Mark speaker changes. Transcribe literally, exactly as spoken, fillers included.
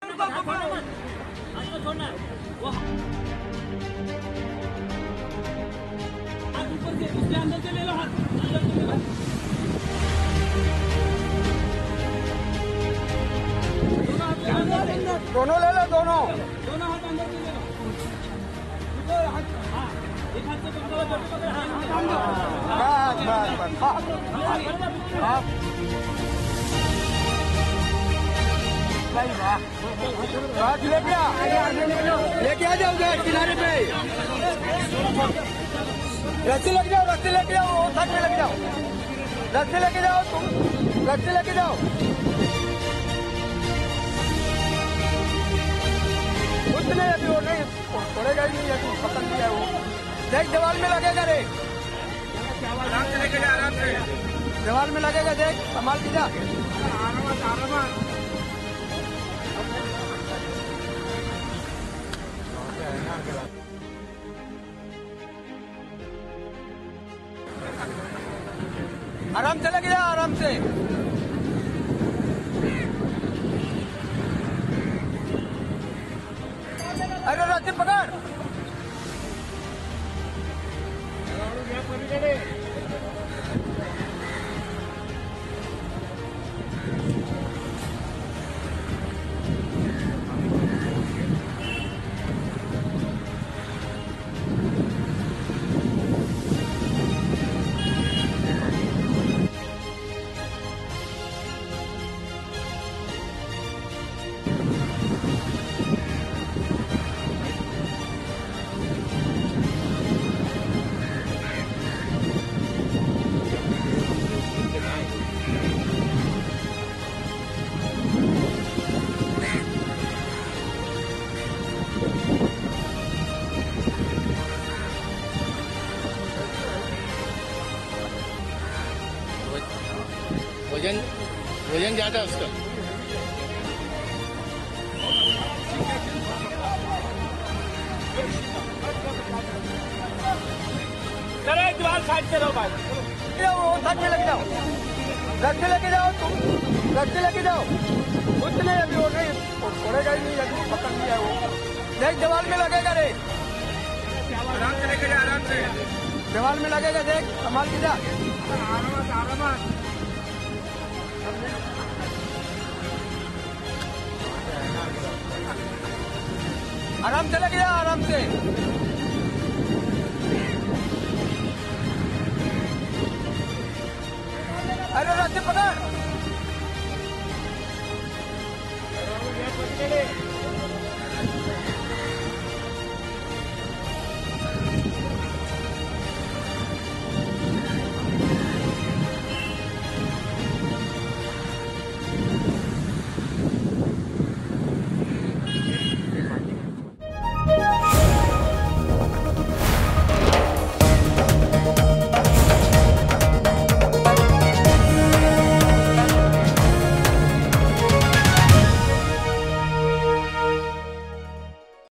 Speaker 1: छोड़ना वो हाथ ऊपर से उसके अंदर से ले लो, हाथ अंदर से ले लो।
Speaker 2: दोनों ले लो, दोनों
Speaker 1: दोनों हाथ अंदर से ले लो। हाँ, एक हाथ से पकड़ो, पकड़ो, हाँ,
Speaker 2: बस बस बस हाँ भाई वाह, लेके आ लेके आ जाओ उधर किनारे पे, रस्सी लेके जाओ, रस्सी लेके जाओ, वो साथ में लेके जाओ, रस्सी लेके जाओ, तुम रस्सी लेके जाओ, कुछ नहीं अभी वो नहीं छोड़ेगा ही नहीं, अभी पसंद नहीं है वो, देख दीवार में लगेगा रे, आराम से लेके जा, आराम से दीवार में लगेगा, देख संभाल के जा, आराम से लगे जा, आराम से अरे रस्सी पकड़,
Speaker 3: वजन वजन ज्यादा है उसका।
Speaker 1: चलो एक दीवार साइड से रहो भाई,
Speaker 2: वो साथ में लेके जाओ, रस्सी लेके जाओ, तुम रस्सी लेके जाओ, कुछ नहीं अभी वो नहीं छोड़ेगा ही नहीं, अभी पसंद नहीं है वो, देख दीवार में लगेगा रे, आराम से लेके जा, आराम से दीवार में लगेगा, देख संभाल के जा, आराम से लगे जा, आराम से अरे रस्सी पकड़।